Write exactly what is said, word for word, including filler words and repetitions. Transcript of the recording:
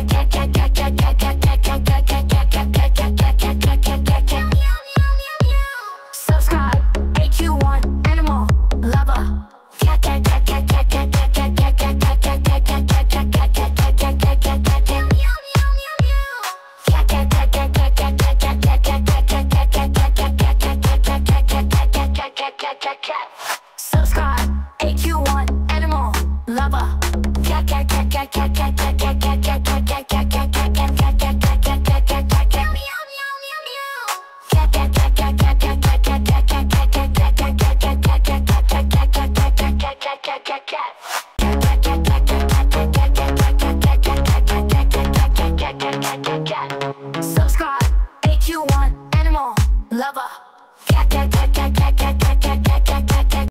Subscribe, A Q one Animal Lover. Subscribe, A Q one Animal Lover. Cat, cat, cat, cat, cat, cat, cat, cat, cat, cat, cat, cat, cat, cat, cat.